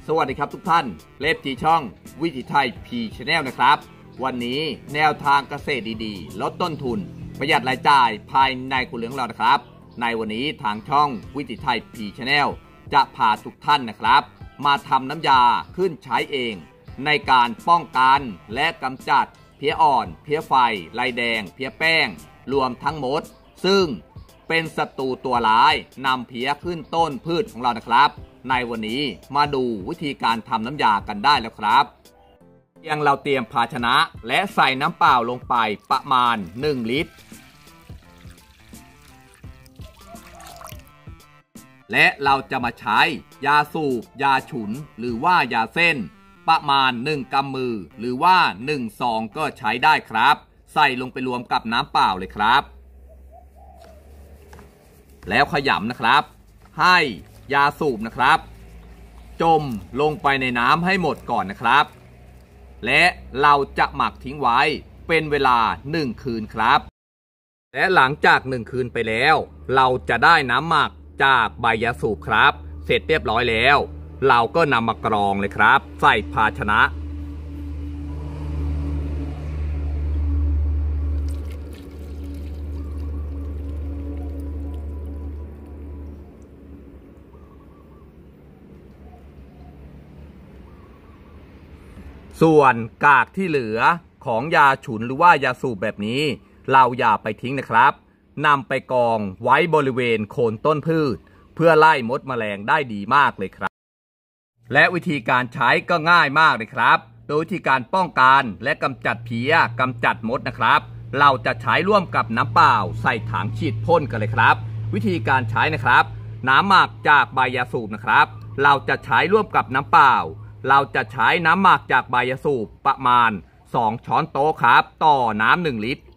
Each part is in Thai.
สวัสดีครับทุกท่านเล็บที่ช่องวิถีไทยพีชแนลนะครับวันนี้แนวทางเกษตรดีๆลดต้นทุนประหยัดรายจ่ายภายในครัวเรือนของเรานะครับในวันนี้ทางช่องวิถีไทยพีชแนลจะพาทุกท่านนะครับมาทำน้ำยาขึ้นใช้เองในการป้องกันและกำจัดเพี้ยอ่อนเพี้ยไฟลายแดงเพี้ยแป้งรวมทั้งหมดซึ่งเป็นศัตรูตัวร้ายนำเพี้ยขึ้นต้นพืชของเรานะครับในวันนี้มาดูวิธีการทำน้ำยากันได้แล้วครับเพียงเราเตรียมภาชนะและใส่น้ำเปล่าลงไปประมาณ1 ลิตรและเราจะมาใช้ยาสูบยาฉุนหรือว่ายาเส้นประมาณ1 กำมือหรือว่า1 ซองก็ใช้ได้ครับใส่ลงไปรวมกับน้ำเปล่าเลยครับแล้วขยำนะครับให้ยาสูบนะครับจมลงไปในน้ำให้หมดก่อนนะครับและเราจะหมักทิ้งไว้เป็นเวลา1 คืนครับและหลังจาก1 คืนไปแล้วเราจะได้น้ำหมักจากใบยาสูบครับเสร็จเรียบร้อยแล้วเราก็นำมากรองเลยครับใส่ภาชนะส่วนกากที่เหลือของยาฉุนหรือว่ายาสูบแบบนี้เราอย่าไปทิ้งนะครับนำไปกองไว้บริเวณโคนต้นพืชเพื่อไล่มดแมลงได้ดีมากเลยครับและวิธีการใช้ก็ง่ายมากเลยครับโดยวิธีการป้องกันและกำจัดเพี้ยกำจัดมดนะครับเราจะใช้ร่วมกับน้ำเปล่าใส่ถังฉีดพ่นกันเลยครับวิธีการใช้นะครับน้ำหมักจากใบยาสูบนะครับเราจะใช้ร่วมกับน้ำเปล่าเราจะใช้น้ำหมักจากใบยาสูบประมาณ2 ช้อนโต๊ะครับต่อน้ำ1 ลิตร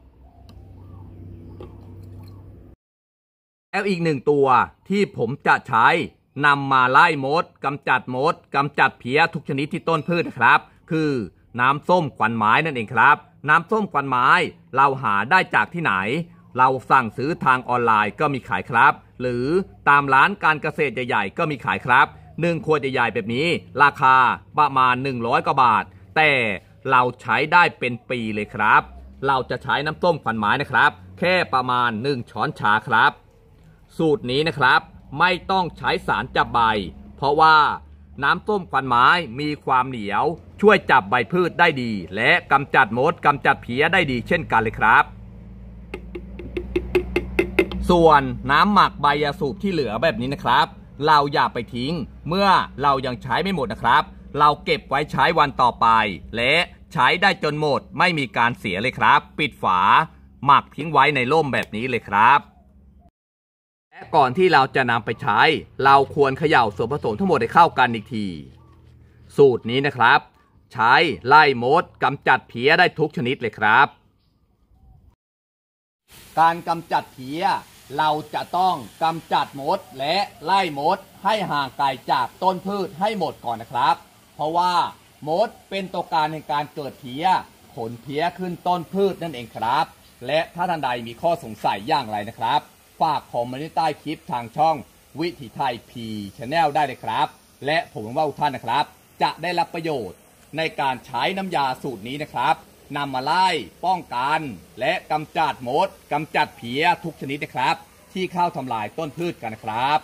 แล้วอีก1 ตัวที่ผมจะใช้นำมาไล่มดกำจัดมดกำจัดเพี้ยทุกชนิดที่ต้นพืชนะครับคือน้ำส้มควันไม้นั่นเองครับน้ำส้มควันไม้เราหาได้จากที่ไหนเราสั่งซื้อทางออนไลน์ก็มีขายครับหรือตามร้านการเกษตรใหญ่ๆก็มีขายครับ1 ขวดใหญ่ๆแบบนี้ราคาประมาณ100 กว่าบาทแต่เราใช้ได้เป็นปีเลยครับเราจะใช้น้ำส้มควันไม้นะครับแค่ประมาณ1 ช้อนชาครับสูตรนี้นะครับไม่ต้องใช้สารจับใบเพราะว่าน้ำส้มควันไม้มีความเหนียวช่วยจับใบพืชได้ดีและกำจัดมดกำจัดเพี้ยได้ดีเช่นกันเลยครับส่วนน้ำหมักใบยาสูบที่เหลือแบบนี้นะครับเราอย่าไปทิ้งเมื่อเรายังใช้ไม่หมดนะครับเราเก็บไว้ใช้วันต่อไปและใช้ได้จนหมดไม่มีการเสียเลยครับปิดฝาหมักทิ้งไว้ในร่มแบบนี้เลยครับและก่อนที่เราจะนำไปใช้เราควรเขย่าส่วนผสมทั้งหมดให้เข้ากันอีกทีสูตรนี้นะครับใช้ไล่มดกำจัดเพี้ยได้ทุกชนิดเลยครับการกำจัดเพี้ยเราจะต้องกำจัดมดและไล่มดให้ห่างไกลจากต้นพืชให้หมดก่อนนะครับเพราะว่ามดเป็นตัวการในการเกิดเพี้ยขนเพี้ยขึ้นต้นพืชนั่นเองครับและถ้าท่านใดมีข้อสงสัยอย่างไรนะครับฝากคอมเมนต์ใต้คลิปทางช่องวิถีไทยพีชแนลได้เลยครับและผมหวังว่าทุกท่านนะครับจะได้รับประโยชน์ในการใช้น้ำยาสูตรนี้นะครับนำมาไล่ป้องกันและกำจัดมดกำจัดเพี้ยทุกชนิดนะครับที่เข้าทำลายต้นพืชกันนะครับ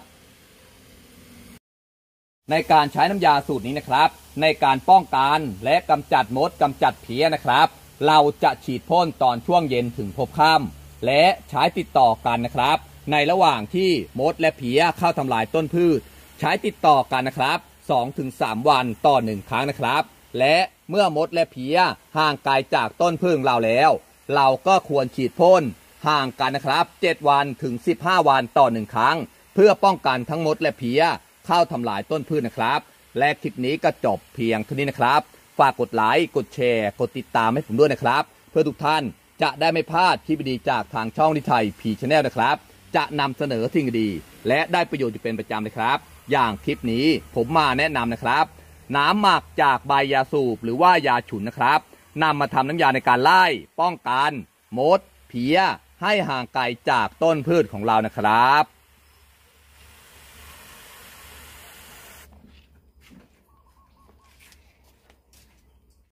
ในการใช้น้ำยาสูตรนี้นะครับในการป้องกันและกำจัดมดกำจัดเพี้ยนะครับเราจะฉีดพ่นตอนช่วงเย็นถึงพบค่ำและใช้ติดต่อกันนะครับในระหว่างที่มดและเพี้ยเข้าทำลายต้นพืชใช้ติดต่อกันนะครับ 2-3 วันต่อ1 ครั้งนะครับและเมื่อมดและเพี้ยห่างไกลจากต้นพืชเราแล้วเราก็ควรฉีดพ่นห่างกันนะครับ7 วันถึง15 วันต่อ1 ครั้งเพื่อป้องกันทั้งมดและเพี้ยเข้าทำลายต้นพืชนะครับและคลิปนี้ก็จบเพียงเท่านี้นะครับฝากกดไลค์กดแชร์กดติดตามให้ผมด้วยนะครับเพื่อทุกท่านจะได้ไม่พลาดคลิปดีจากทางช่องวิถีไทยพีชแนลนะครับจะนำเสนอสิ่งดีและได้ประโยชน์อยู่เป็นประจำเลยครับอย่างคลิปนี้ผมมาแนะนำนะครับน้ำหมักจากใบยาสูบหรือว่ายาฉุนนะครับนำมาทำน้ำยาในการไล่ป้องกันมดเพี้ยให้ห่างไกลจากต้นพืชของเรานะครับ